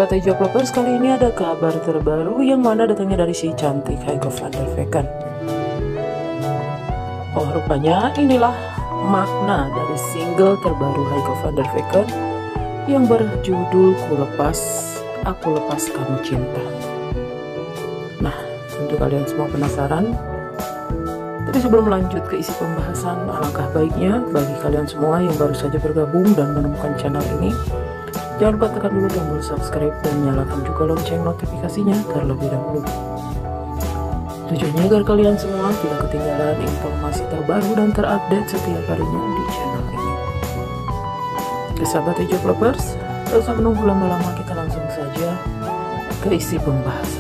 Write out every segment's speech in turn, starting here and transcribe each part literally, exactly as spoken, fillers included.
Sahabat Hijab Lovers, kali ini ada kabar terbaru yang mana datangnya dari si cantik Heiko van der Vecken. Oh, rupanya inilah makna dari single terbaru Heiko van der Vecken yang berjudul Ku Lepas, Aku Lepas Kamu Cinta. Nah, tentu kalian semua penasaran. Tapi sebelum lanjut ke isi pembahasan, alangkah baiknya bagi kalian semua yang baru saja bergabung dan menemukan channel ini, jangan lupa tekan dulu tombol subscribe dan nyalakan juga lonceng notifikasinya terlebih dahulu. Tujuannya agar kalian semua tidak ketinggalan informasi terbaru dan terupdate setiap harinya di channel ini. Oke, sahabat Hijab Lovers, tak usah menunggu lama-lama, kita langsung saja ke isi pembahasan.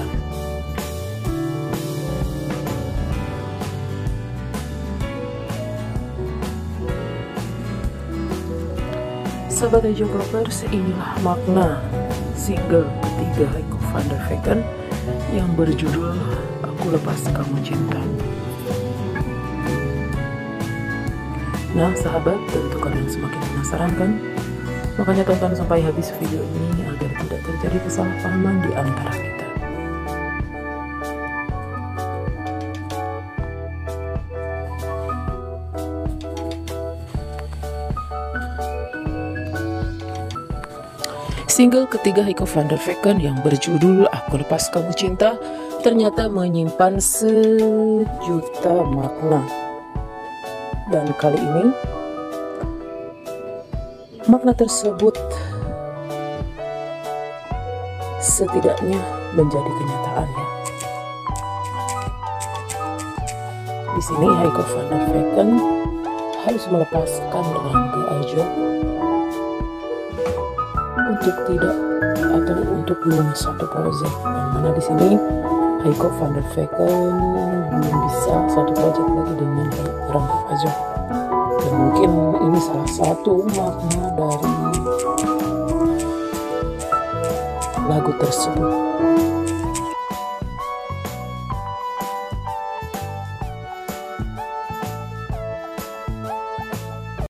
Sahabat Hijab Lovers, inilah makna single ketiga Heiko van der Vecken yang berjudul Aku Lepas Kamu Cinta. Nah sahabat, tentu kalian semakin penasaran kan? Makanya tonton sampai habis video ini agar tidak terjadi kesalahpahaman di antara kita. Single ketiga Heiko van der Vecken yang berjudul Aku Lepas Kamu Cinta ternyata menyimpan sejuta makna. Dan kali ini makna tersebut setidaknya menjadi kenyataan ya. Di sini Heiko van der Vecken harus melepaskan Rangga Ajob untuk tidak atau untuk belum satu proyek, yang mana di sini Heiko van der Vecken belum bisa satu proyek lagi dengan Rangga Ajob, dan mungkin ini salah satu makna dari lagu tersebut.